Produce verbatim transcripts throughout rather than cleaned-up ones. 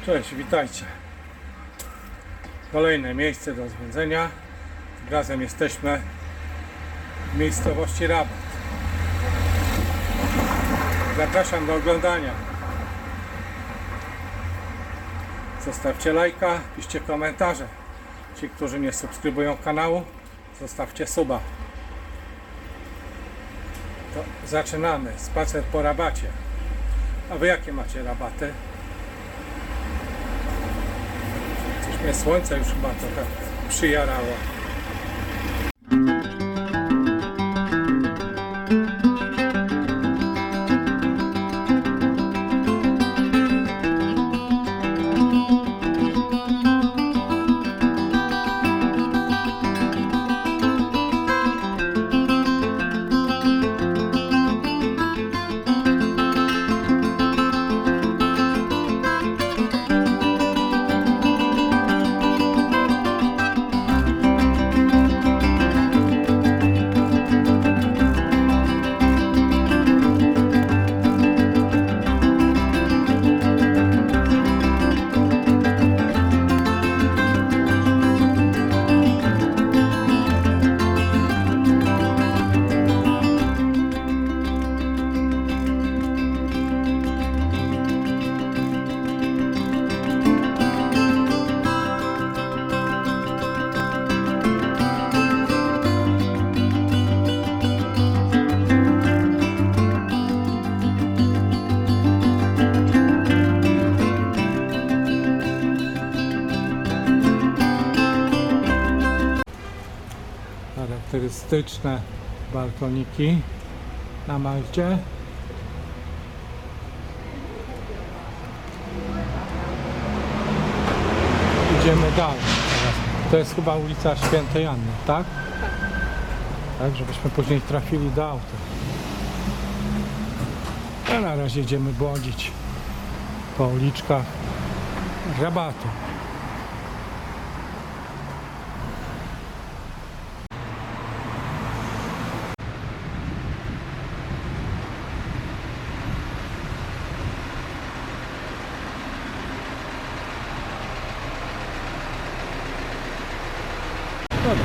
Cześć, witajcie. Kolejne miejsce do zwiedzenia. Tym razem jesteśmy w miejscowości Rabat. Zapraszam do oglądania. Zostawcie lajka, piszcie komentarze. Ci, którzy nie subskrybują kanału, zostawcie suba. To zaczynamy spacer po Rabacie. A wy jakie macie rabaty? Coś mnie słońce już chyba trochę przyjarało. Charakterystyczne balkoniki na Malcie. Idziemy dalej teraz. To jest chyba ulica Świętej Anny, tak? Tak, żebyśmy później trafili do auta. A na razie idziemy błądzić po uliczkach Rabatu. Dobra.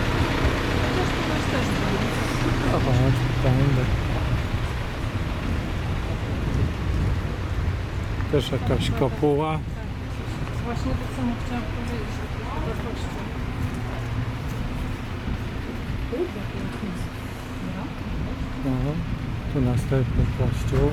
O, chodź, tędy. Też jakaś kopuła. Właśnie to samo chciałam powiedzieć. No, tu następny kościół.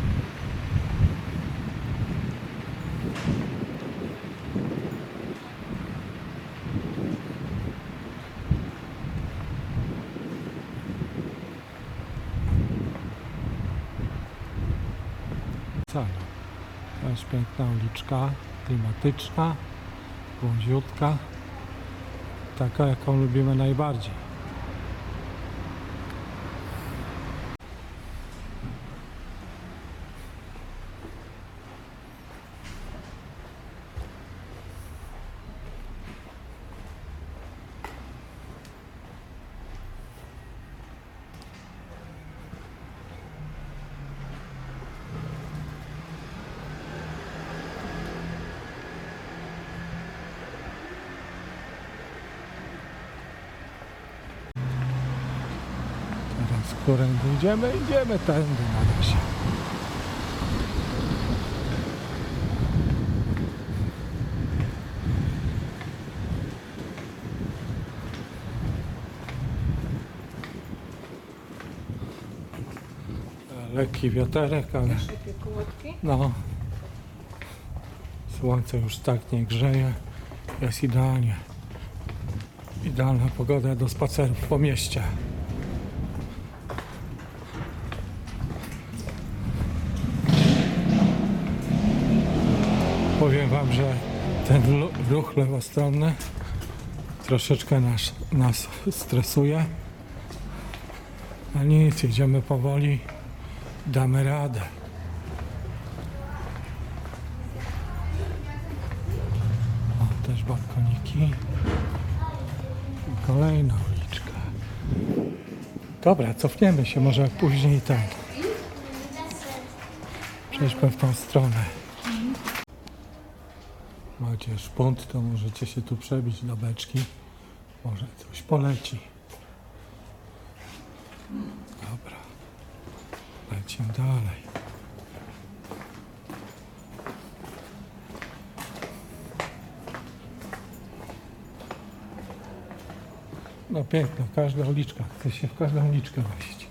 Cała. To jest piękna uliczka, klimatyczna, wąziutka, taka jaką lubimy najbardziej. Teraz którędy idziemy? Idziemy tędy na razie. Lekki wiaterek, ale no, słońce już tak nie grzeje. Jest idealnie. Idealna pogoda do spacerów po mieście. Powiem wam, że ten ruch lewostronny troszeczkę nas, nas stresuje. A nic, jedziemy powoli, damy radę. O, też balkoniki. I kolejna uliczka. Dobra, cofniemy się, może później ten. Przejdźmy w tą stronę. macie szpunt, to możecie się tu przebić do beczki. Może coś poleci. Dobra. Lecimy dalej. No piękno, każda uliczka. Chce się w każdą uliczkę wejść.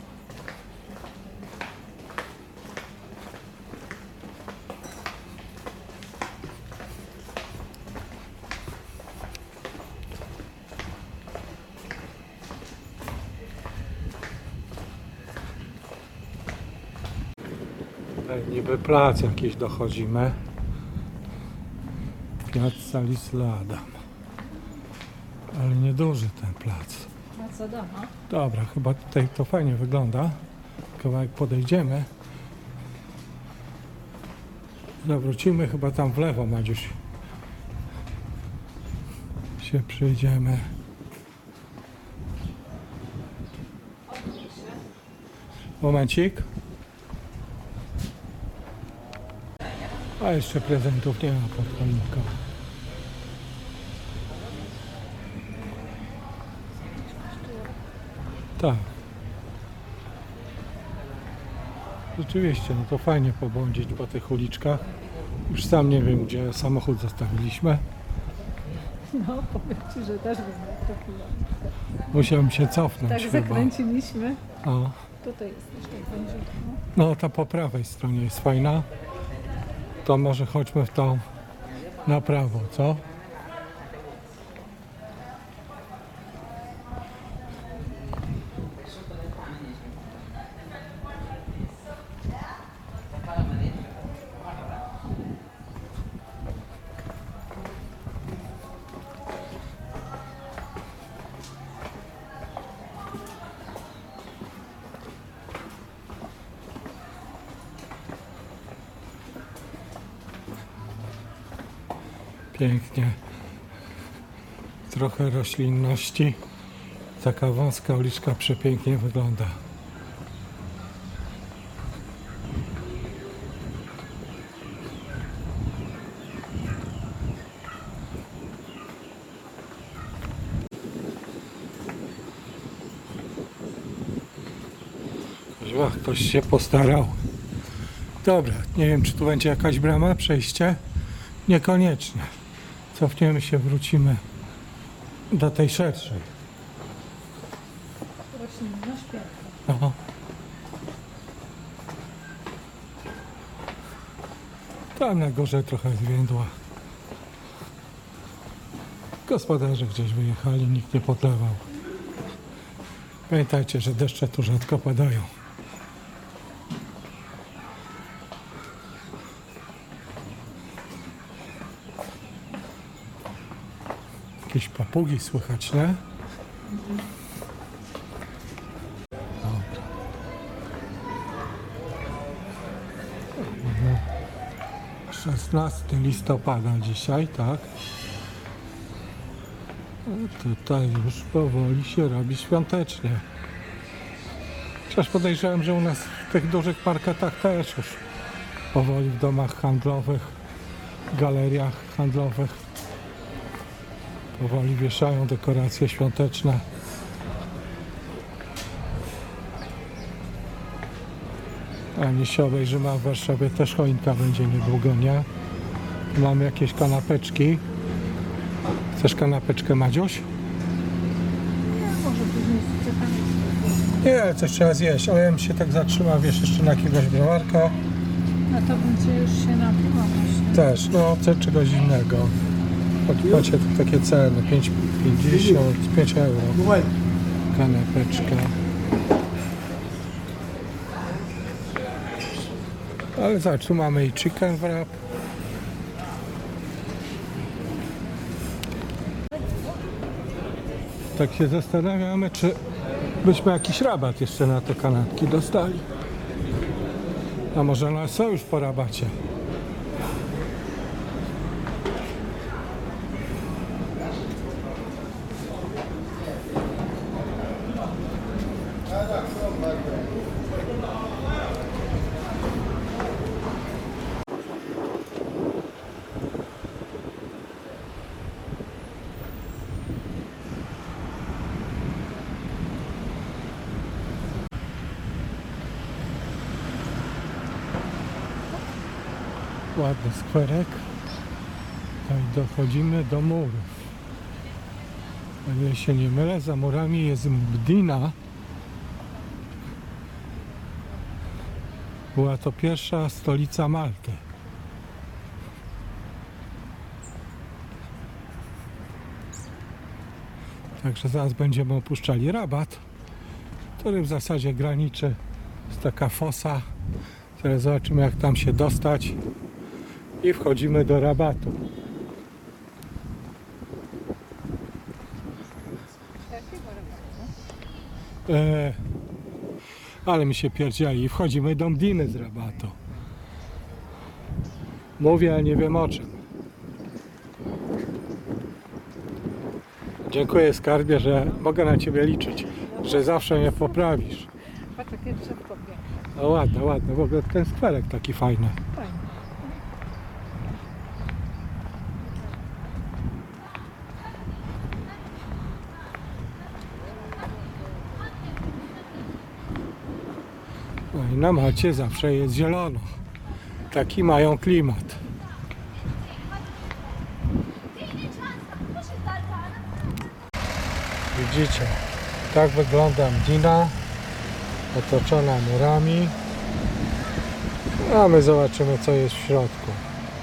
Tutaj niby plac jakiś dochodzimy. Piazza Lisla-Adam. Ale nieduży ten plac. A co dama? Dobra, chyba tutaj to fajnie wygląda. Kawałek podejdziemy. Zawrócimy chyba tam w lewo, Madziuś. Się przyjdziemy. Momencik. A jeszcze prezentów nie ma pod choinką. Tak. Rzeczywiście, no to fajnie pobłądzić po tych uliczkach. Już sam nie wiem, gdzie samochód zostawiliśmy. No, powiem Ci, że też bym trafiła. Musiałem się cofnąć Tak chyba. zakręciliśmy. O. Tutaj jest też tak wąziutko. No, ta po prawej stronie jest fajna. To może chodźmy w tą na prawo, co? Pięknie. Trochę roślinności. Taka wąska uliczka przepięknie wygląda. Ach, ktoś się postarał. Dobra, nie wiem, czy tu będzie jakaś brama, przejście? Niekoniecznie. Cofniemy się, wrócimy do tej szerszej. Roślinność piękna. Aha. Tam na górze trochę zwiędła. Gospodarze gdzieś wyjechali, nikt nie podlewał. Pamiętajcie, że deszcze tu rzadko padają. Jakieś papugi słychać, nie? Dobra. szesnastego listopada dzisiaj, tak? A tutaj już powoli się robi świątecznie. Chociaż podejrzewam, że u nas w tych dużych marketach też już powoli w domach handlowych, galeriach handlowych powoli wieszają dekoracje świąteczne. A nie się obejrzymy, a w Warszawie też choinka będzie niedługo, nie? Tu mamy jakieś kanapeczki. Chcesz kanapeczkę, Madziuś? Nie, może później czekamy. Nie, coś trzeba zjeść, ale ja bym się tak zatrzymał, wiesz, jeszcze na jakiegoś browarka. No to będzie już się napiła właśnie. Też, no, chcę czegoś innego. Macie tu takie ceny, pięć pięćdziesiąt, pięć euro. Kanapeczka. Ale zobacz, tu mamy i chicken wrap. Tak się zastanawiamy, czy byśmy jakiś rabat jeszcze na te kanapki dostali. A może one są już po rabacie? Ładny skwerek. No i dochodzimy do murów. O ile się nie mylę, za murami jest Mdina. Była to pierwsza stolica Malty. Także zaraz będziemy opuszczali Rabat, który w zasadzie graniczy. Jest taka fosa. Teraz zobaczymy, jak tam się dostać. I wchodzimy do Rabatu. E, ale mi się pierdzieli. Wchodzimy do Mdiny z Rabatu. Mówię, ale nie wiem o czym. Dziękuję, skarbie, że mogę na ciebie liczyć, że zawsze mnie poprawisz. Patrz, jakie drzewko piękne. No ładne, ładne. W ogóle ten skwerek taki fajny. Fajnie. No i na Malcie zawsze jest zielono. Taki mają klimat. Widzicie, tak wygląda Mdina, otoczona murami. A my zobaczymy, co jest w środku.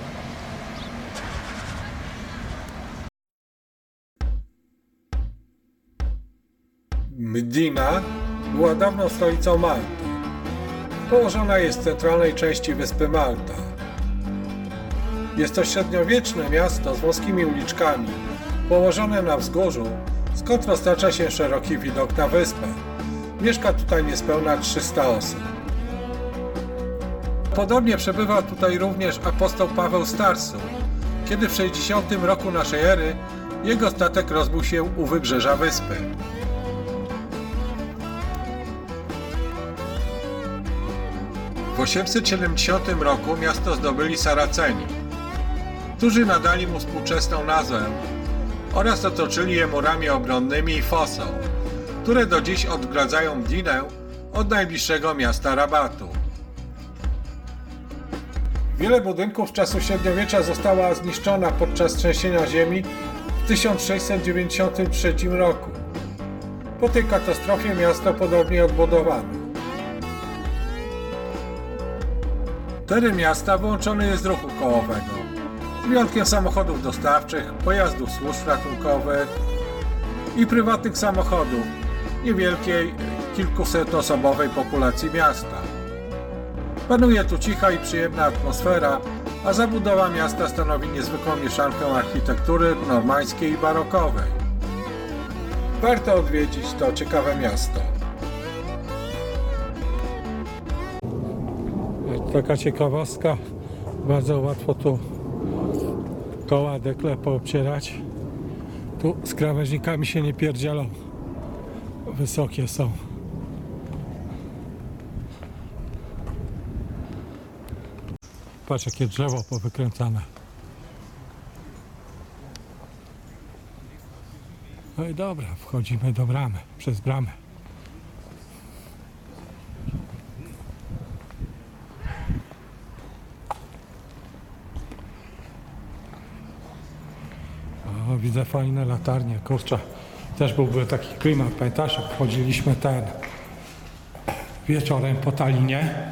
Mdina była dawną stolicą Malty. Położona jest w centralnej części wyspy Malta. Jest to średniowieczne miasto z wąskimi uliczkami, położone na wzgórzu, skąd roztacza się szeroki widok na wyspę. Mieszka tutaj niespełna trzysta osób. Podobnie przebywał tutaj również apostoł Paweł z Tarsu, kiedy w sześćdziesiątym roku naszej ery jego statek rozbił się u wybrzeża wyspy. W osiemset siedemdziesiątym roku miasto zdobyli Saraceni, którzy nadali mu współczesną nazwę oraz otoczyli je murami obronnymi i fosą, które do dziś odgradzają Mdinę od najbliższego miasta Rabatu. Wiele budynków z czasów średniowiecza została zniszczona podczas trzęsienia ziemi w tysiąc sześćset dziewięćdziesiątym trzecim roku. Po tej katastrofie miasto ponownie odbudowano. Teren miasta wyłączony jest z ruchu kołowego, z wyjątkiem samochodów dostawczych, pojazdów służb ratunkowych i prywatnych samochodów niewielkiej, kilkusetosobowej populacji miasta. Panuje tu cicha i przyjemna atmosfera, a zabudowa miasta stanowi niezwykłą mieszankę architektury normańskiej i barokowej. Warto odwiedzić to ciekawe miasto. Taka ciekawostka, bardzo łatwo tu koła dekle poobcierać. Tu z krawężnikami się nie pierdzielą, wysokie są. Patrz, jakie drzewo powykręcane. No i dobra, wchodzimy do bramy, przez bramę. O, widzę fajne latarnie, kurczę. Też byłby taki klimat, pamiętasz, jak wchodziliśmy ten wieczorem po Talinie.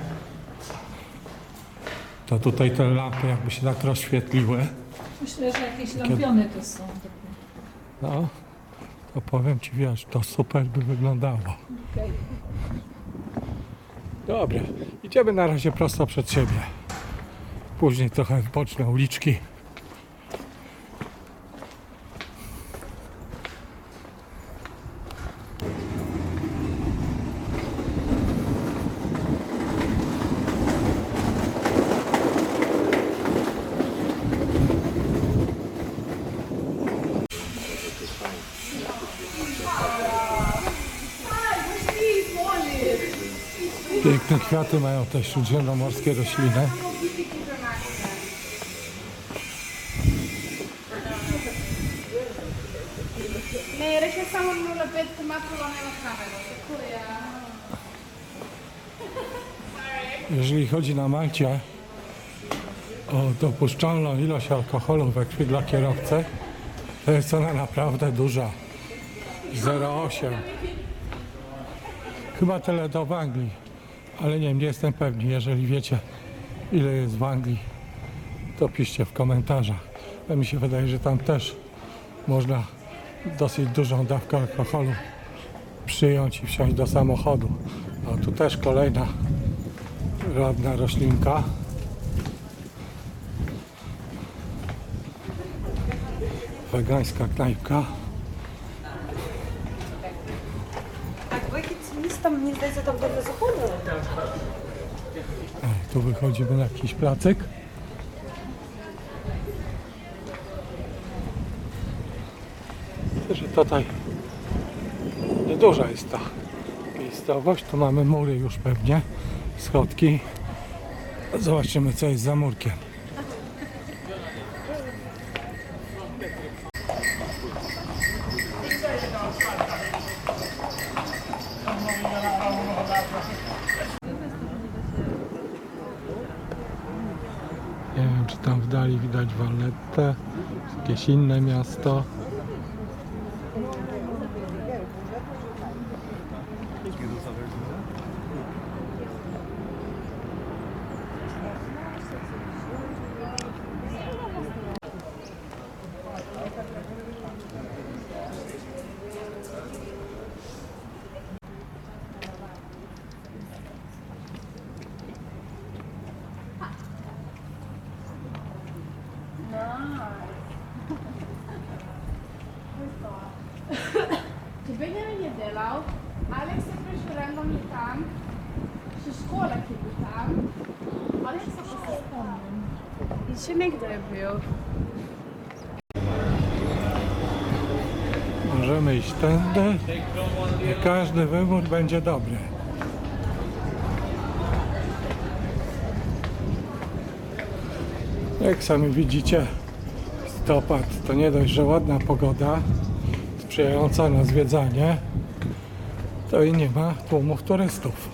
To tutaj te lampy jakby się tak rozświetliły. Myślę, że jakieś lampiony to są. No, to powiem ci, wiesz, to super by wyglądało. Okay. Dobra, idziemy na razie prosto przed siebie. Później trochę w boczne uliczki. Piękne kwiaty mają też śródziemnomorskie rośliny. Nee, dat je samen met de bed gemaakt van een Jeżeli chodzi na Malcie, o dopuszczalną ilość alkoholu we krwi dla kierowcy, to jest ona naprawdę duża. zero przecinek osiem. Chyba tyle do w Anglii, ale nie wiem, nie jestem pewny. Jeżeli wiecie, ile jest w Anglii, to piszcie w komentarzach. A mi się wydaje, że tam też można dosyć dużą dawkę alkoholu przyjąć i wsiąść do samochodu. O, tu też kolejna ładna roślinka. Wegańska knajpka. Так, вихід з міста, мені здається, там де ми заходили. O, tu wychodzimy na jakiś placyk. Że tutaj nieduża jest ta miejscowość. Tu mamy mury już pewnie, schodki. Zobaczymy, co jest za murkiem. Nie wiem, czy tam w dali widać Vallettę, jakieś inne miasto. Czy Benjamin nie delał? Alex sempre chorando mi tam. Czy szkoła kiedy tam? Alex zawsze się wspomniał. І ще нігде був. Możemy iść tędy i każdy wybór będzie dobry. Jak sami widzicie, listopad to nie dość, że ładna pogoda, sprzyjająca na zwiedzanie, to i nie ma tłumów turystów.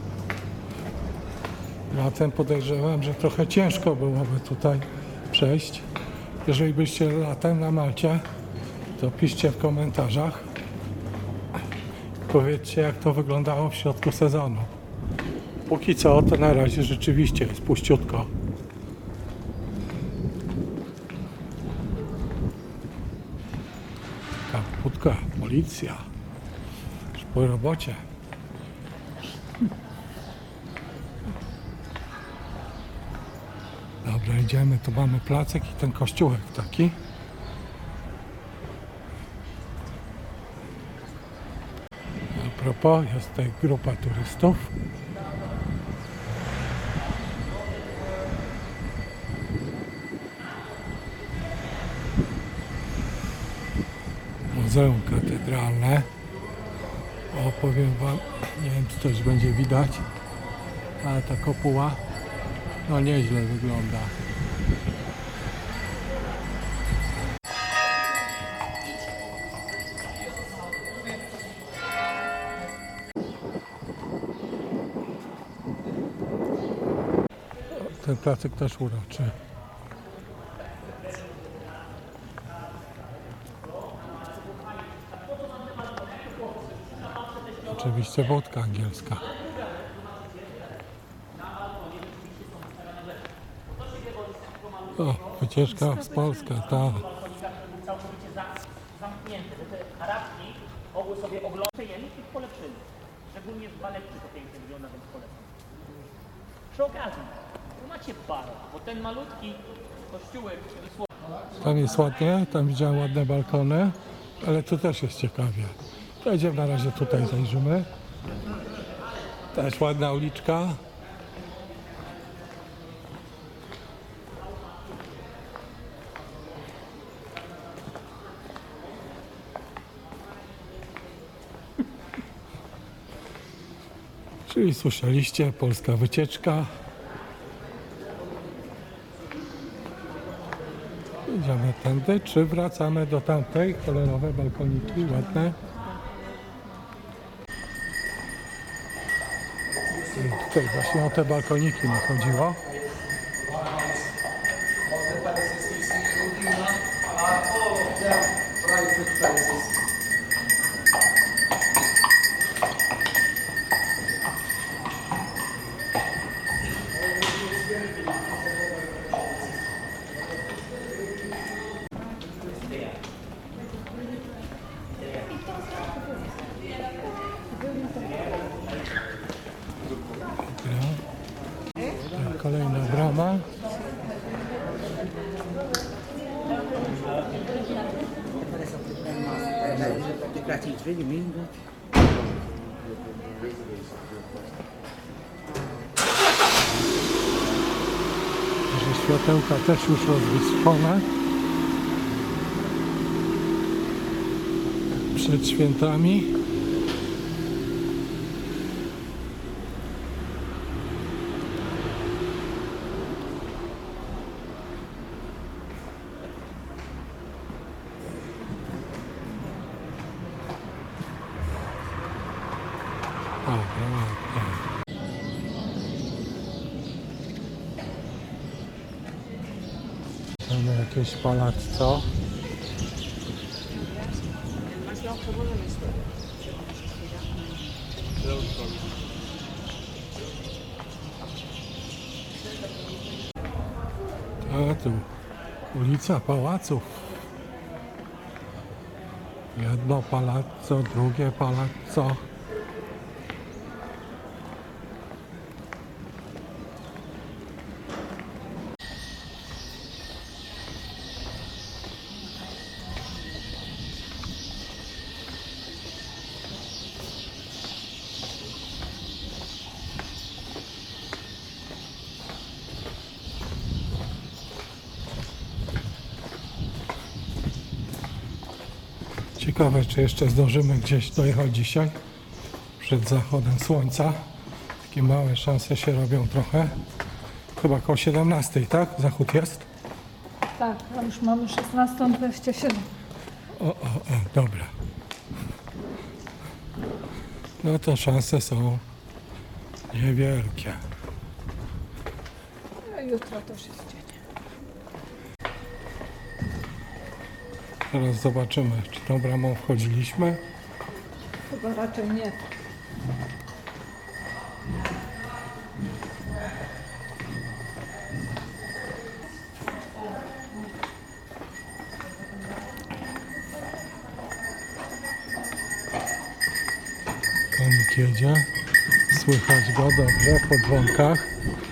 Latem podejrzewam, że trochę ciężko byłoby tutaj przejść. Jeżeli byście latem na Malcie, to piszcie w komentarzach. Powiedzcie, jak to wyglądało w środku sezonu. Póki co, to na razie rzeczywiście jest puściutko. Kaputka, policja. Już po robocie. Dobra, idziemy. Tu mamy placek i ten kościółek taki. A propos, jest tutaj grupa turystów. Muzeum Katedralne. O, powiem wam, nie wiem, czy coś będzie widać, ale ta kopuła no nieźle wygląda. Ten placek też uroczy. Oczywiście wódka angielska. O, wycieczka z Polska, tak. Całkowicie zamknięte, że te arabki mogły sobie oglądać i polepszyły. Szczególnie w Valetcie to pięknie wygląda, więc polecam. Przy okazji, tu macie bar, bo ten malutki kościółek, czyli słowo. Tam jest ładnie, tam widziałem ładne balkony, ale tu też jest ciekawie. To idziemy na razie tutaj, zajrzymy. Też ładna uliczka. Czyli słyszeliście, polska wycieczka. Idziemy tędy, czy wracamy do tamtej? Kolorowe balkoniki, ładne. I tutaj właśnie o te balkoniki mi chodziło. are all of them private fences. Kolejna brama. Że światełka też już rozwyschone. Przed świętami. Dobra, ładnie. Mamy jakieś palazzo. A tu ulica Pałaców. Jedno palazzo, drugie palazzo. Ciekawe, czy jeszcze zdążymy gdzieś dojechać dzisiaj przed zachodem słońca. Takie małe szanse się robią trochę. Chyba koło siedemnastej, tak? Zachód jest? Tak, a już mamy szesnastą dwadzieścia siedem. O, o, o, dobra. No to szanse są niewielkie. A jutro też jest dzień. Teraz zobaczymy, czy tą bramą wchodziliśmy. Chyba raczej nie. Konik jedzie. Słychać go dobrze po dzwonkach.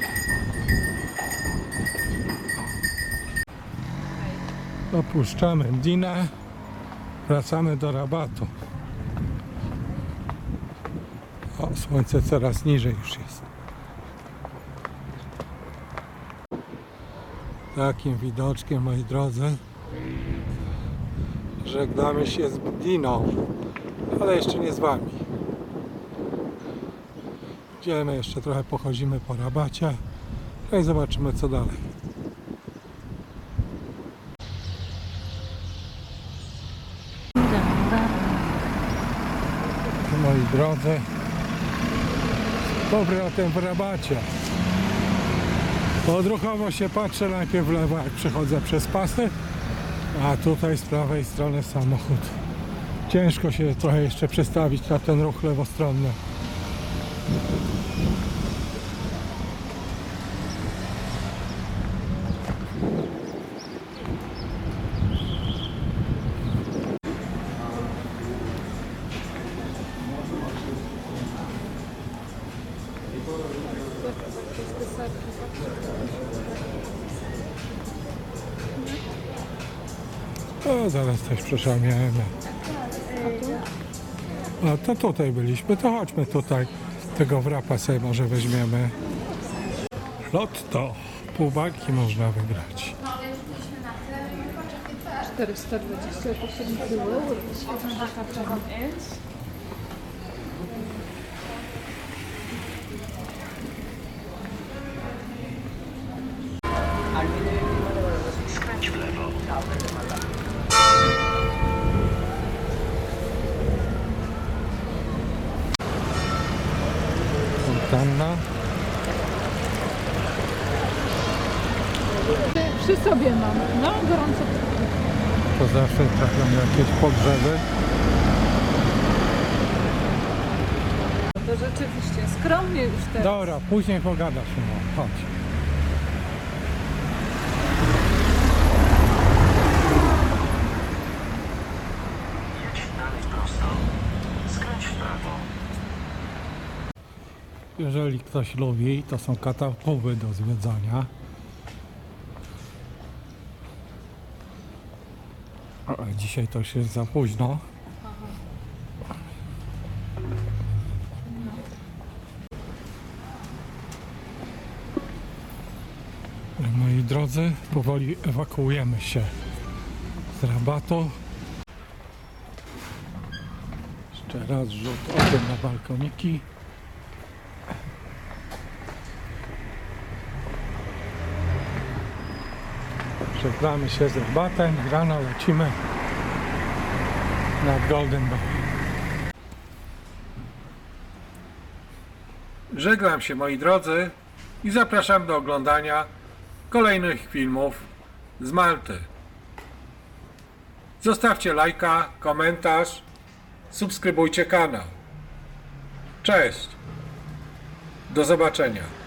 Opuszczamy Mdinę. Wracamy do Rabatu. O, słońce coraz niżej już jest. Takim widoczkiem, moi drodzy, żegnamy się z Mdiną, ale jeszcze nie z wami. Idziemy, jeszcze trochę pochodzimy po Rabacie, no i zobaczymy, co dalej. Moi drodzy, z powrotem w Rabacie. Odruchowo się patrzę najpierw w lewo, jak przechodzę przez pasy, a tutaj z prawej strony samochód. Ciężko się trochę jeszcze przestawić na ten ruch lewostronny. O, zaraz coś przeszamiemy. A to tutaj byliśmy, to chodźmy tutaj. Tego wrapa sobie może weźmiemy. Lotto. Pół bajki można wygrać. czterysta dwadzieścia osiem było. Świetna taka jest. Skręć w lewo. Fontanna. Przy sobie mam. No, gorąco. to zawsze trafią jakieś pogrzeby. To rzeczywiście skromnie już teraz. Dobra, później pogadasz, no, chodź. Jedź dalej prosto. Skręć w prawo. Jeżeli ktoś lubi, to są katakumby do zwiedzania. Ale dzisiaj to już jest za późno. Moi drodzy, powoli ewakuujemy się z Rabatu. Jeszcze raz rzut okiem na balkoniki. Żegnamy się z Rabatem. Rano lecimy nad Golden Bay. Żegnam się, moi drodzy, i zapraszam do oglądania kolejnych filmów z Malty. Zostawcie lajka, komentarz, subskrybujcie kanał. Cześć! Do zobaczenia!